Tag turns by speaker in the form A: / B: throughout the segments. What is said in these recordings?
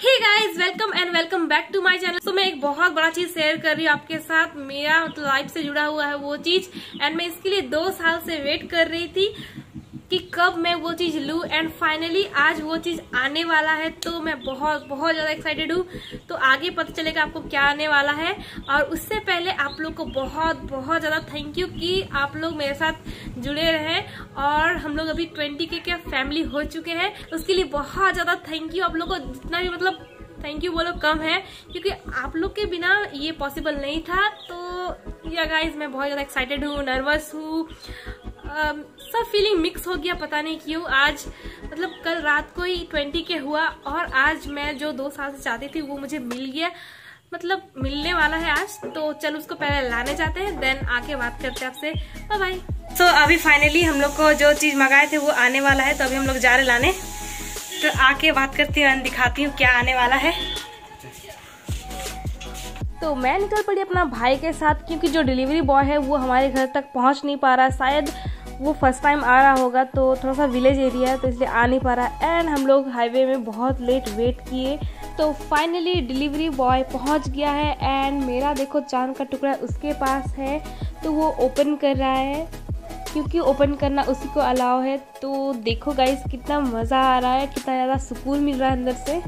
A: Hey guys, welcome and welcome back to my channel. तो मैं एक बहुत बड़ा चीज शेयर कर रही हूँ आपके साथ। मेरा मतलब लाइफ से जुड़ा हुआ है वो चीज, एंड मैं इसके लिए 2 साल से वेट कर रही थी कि कब मैं वो चीज लूं, एंड फाइनली आज वो चीज आने वाला है। तो मैं बहुत बहुत ज्यादा एक्साइटेड हूँ। तो आगे पता चलेगा आपको क्या आने वाला है। और उससे पहले आप लोग को बहुत बहुत ज्यादा थैंक यू कि आप लोग मेरे साथ जुड़े रहे, और हम लोग अभी 20K के फैमिली हो चुके हैं। उसके लिए बहुत ज्यादा थैंक यू आप लोग को। जितना भी मतलब थैंक यू बोलो कम है, क्योंकि आप लोग के बिना ये पॉसिबल नहीं था। तो या गाइज, मैं बहुत ज्यादा एक्साइटेड हूँ, नर्वस हूँ, सब फीलिंग मिक्स हो गया, पता नहीं क्यों। आज मतलब कल रात को ही 20K हुआ, और आज मैं जो 2 साल से चाहती थी वो मुझे मिल गया, मतलब मिलने वाला है आज। तो चल उसको पहले लाने जाते हैं, देन आके बात करते हैं आपसे। Bye bye. तो अभी फाइनली हम लोग को जो चीज मंगाए थे वो आने वाला है, तो अभी हम लोग जा रहे लाने। तो आके बात करती हूँ, दिखाती हूँ क्या आने वाला है। तो मैं निकल पड़ी अपना भाई के साथ, क्योंकि जो डिलीवरी बॉय है वो हमारे घर तक पहुंच नहीं पा रहा। शायद वो फर्स्ट टाइम आ रहा होगा, तो थोड़ा सा विलेज एरिया है तो इसलिए आ नहीं पा रहा। एंड हम लोग हाईवे में बहुत लेट वेट किए, तो फाइनली डिलीवरी बॉय पहुंच गया है। एंड मेरा देखो चांद का टुकड़ा उसके पास है, तो वो ओपन कर रहा है, क्योंकि ओपन करना उसी को अलाउ है। तो देखो गाइस, कितना मज़ा आ रहा है, कितना ज़्यादा सुकून मिल रहा है अंदर से।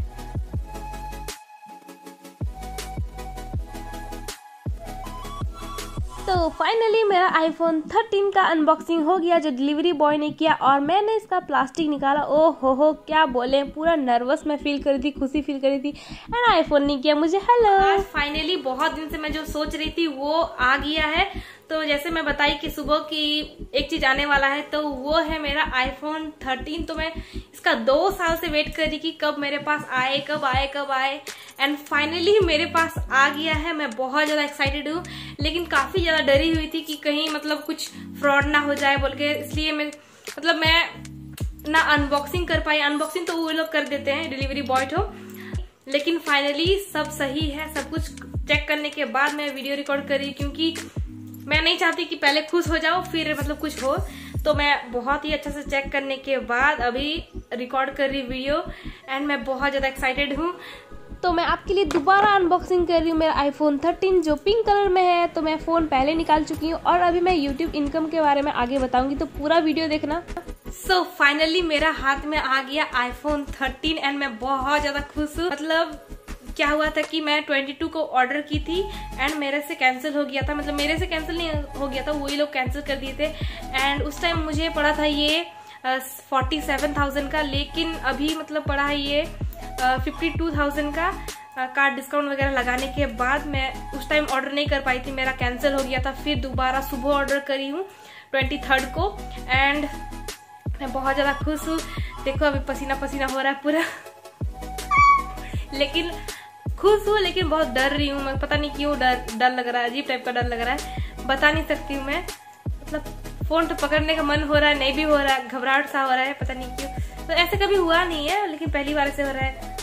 A: तो फाइनली मेरा iPhone 13 का अनबॉक्सिंग हो गया, जो डिलीवरी बॉय ने किया। और मैंने इसका प्लास्टिक निकाला। ओ हो क्या बोले, पूरा नर्वस मैं फील कर रही थी, खुशी फील कर रही थी। एंड आईफोन नहीं किया मुझे। हेलो, फाइनली बहुत दिन से मैं जो सोच रही थी वो आ गया है। तो जैसे मैं बताई कि सुबह की एक चीज आने वाला है, तो वो है मेरा iPhone 13। तो मैं इसका 2 साल से वेट कर रही कि कब मेरे पास आए, कब आए कब आए। एंड फाइनली मेरे पास आ गया है। मैं बहुत ज्यादा एक्साइटेड हूँ, लेकिन काफी ज्यादा डरी हुई थी कि कहीं मतलब कुछ फ्रॉड ना हो जाए बोल के। इसलिए मैं ना अनबॉक्सिंग कर पाई। अनबॉक्सिंग तो वो लोग कर देते हैं, डिलीवरी बॉय हो। लेकिन फाइनली सब सही है। सब कुछ चेक करने के बाद मैं वीडियो रिकॉर्ड करी, क्योंकि मैं नहीं चाहती कि पहले खुश हो जाओ फिर मतलब कुछ हो। तो मैं बहुत ही अच्छा से चेक करने के बाद अभी रिकॉर्ड कर रही वीडियो, एंड मैं बहुत ज्यादा एक्साइटेड हूँ। तो मैं आपके लिए दोबारा अनबॉक्सिंग कर रही हूँ मेरा iPhone 13, जो पिंक कलर में है। तो मैं फोन पहले निकाल चुकी हूँ, और अभी मैं YouTube इनकम के बारे में आगे बताऊंगी, तो पूरा वीडियो देखना। सो फाइनली मेरा हाथ में आ गया iPhone 13, एंड मैं बहुत ज्यादा खुश हूँ। मतलब क्या हुआ था कि मैं 22 को ऑर्डर की थी, एंड मेरे से कैंसिल हो गया था। मतलब मेरे से कैंसिल नहीं हो गया था, वही लोग कैंसिल कर दिए थे। एंड उस टाइम मुझे पड़ा था ये 47,000 का, लेकिन अभी मतलब पड़ा है ये 52,000 का। कार्ड डिस्काउंट वगैरह लगाने के बाद मैं उस टाइम ऑर्डर नहीं कर पाई थी, मेरा कैंसिल हो गया था। फिर दोबारा सुबह ऑर्डर करी हूँ 23 को, एंड मैं बहुत ज्यादा खुश हूँ। देखो अभी पसीना पसीना हो रहा है पूरा लेकिन खुश हूँ, लेकिन बहुत डर रही हूँ मैं। पता नहीं क्यों डर लग रहा है, अजीब टाइप का डर लग रहा है, बता नहीं सकती हूँ मैं। मतलब फोन तो पकड़ने का मन हो रहा है, नहीं भी हो रहा है, घबराहट सा हो रहा है, पता नहीं क्यों। तो ऐसे कभी हुआ नहीं है, लेकिन पहली बार ऐसे हो रहा है।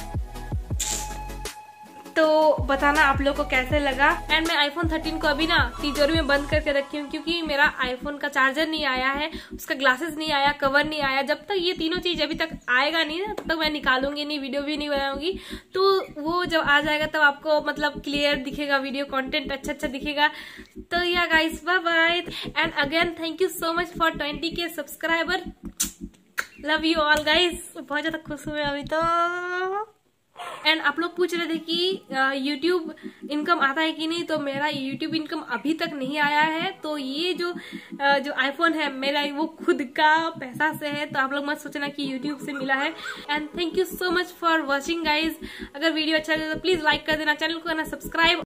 A: तो बताना आप लोग को कैसे लगा। एंड मैं iPhone 13 को अभी ना तिजोरी में बंद करके रखी हूँ, क्योंकि मेरा iPhone का चार्जर नहीं आया है, उसका ग्लासेस नहीं आया, कवर नहीं आया। जब तक ये तीनों चीज अभी तक आएगा नहीं ना, तब तक मैं निकालूंगी नहीं, वीडियो भी नहीं बनाऊंगी। तो वो जब आ जाएगा तब आपको मतलब क्लियर दिखेगा, वीडियो कंटेंट अच्छा दिखेगा। तो yeah guys, bye bye. And again thank you so much for 20K subscriber. Love you all guys. बहुत ज्यादा खुश हुए अभी तो। एंड आप लोग पूछ रहे थे कि YouTube इनकम आता है कि नहीं, तो मेरा YouTube इनकम अभी तक नहीं आया है। तो ये जो iPhone है मेरा, वो खुद का पैसा से है, तो आप लोग मत सोचना कि YouTube से मिला है। And thank you so much for watching guys. अगर वीडियो अच्छा लगे तो प्लीज लाइक कर देना, चैनल को करना सब्सक्राइब।